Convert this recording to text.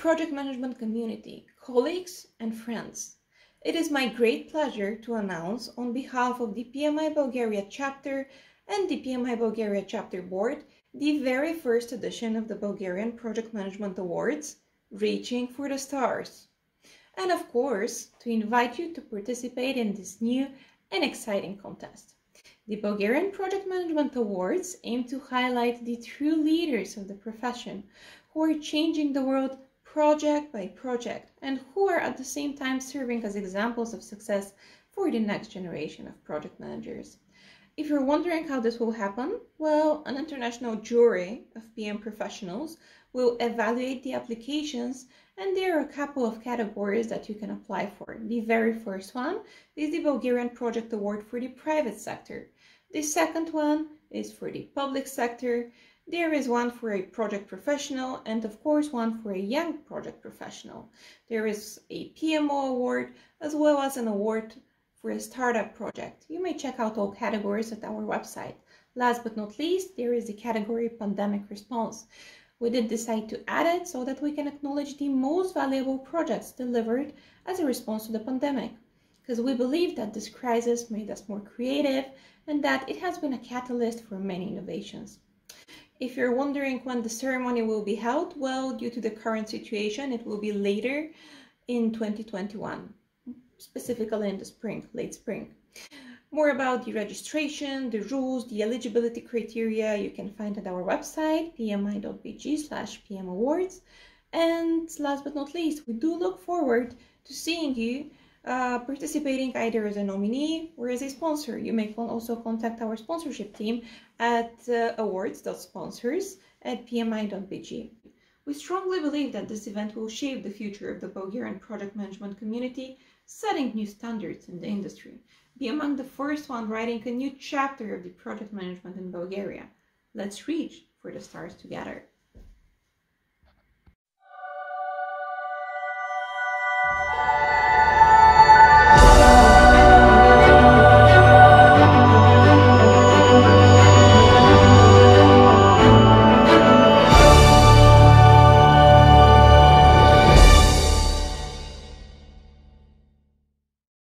project management community, colleagues and friends. It is my great pleasure to announce on behalf of the PMI Bulgaria Chapter and the PMI Bulgaria Chapter Board the very first edition of the Bulgarian Project Management Awards, Reaching for the Stars. And of course, to invite you to participate in this new and exciting contest. The Bulgarian Project Management Awards aim to highlight the true leaders of the profession who are changing the world project by project and who are at the same time serving as examples of success for the next generation of project managers. If you're wondering how this will happen, well, an international jury of PM professionals will evaluate the applications, and there are a couple of categories that you can apply for. The very first one is the Bulgarian Project Award for the private sector. The second one is for the public sector. There is one for a project professional and of course one for a young project professional. There is a PMO award as well as an award for a startup project. You may check out all categories at our website. Last but not least, there is the category Pandemic Response. We did decide to add it so that we can acknowledge the most valuable projects delivered as a response to the pandemic, because we believe that this crisis made us more creative and that it has been a catalyst for many innovations. If you're wondering when the ceremony will be held, well, due to the current situation, it will be later in 2021, specifically in the spring, late spring. More about the registration, the rules, the eligibility criteria you can find at our website, pmi.bg/pmawards. And last but not least, we do look forward to seeing you participating either as a nominee or as a sponsor. You may also contact our sponsorship team at awards.sponsors@pmi.bg. We strongly believe that this event will shape the future of the Bulgarian project management community, setting new standards in the industry. Be among the first one writing a new chapter of the project management in Bulgaria. Let's reach for the stars together.